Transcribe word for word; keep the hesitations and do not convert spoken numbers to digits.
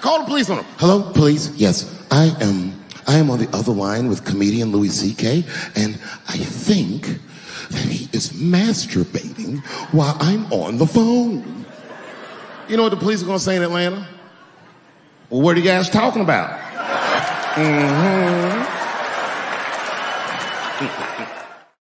Call the police on him. Hello, police? Yes, I am, I am on the other line with comedian Louis C K, and I think that he is masturbating while I'm on the phone. You know what the police are gonna say in Atlanta? Well, what are you guys talking about? Mm-hmm.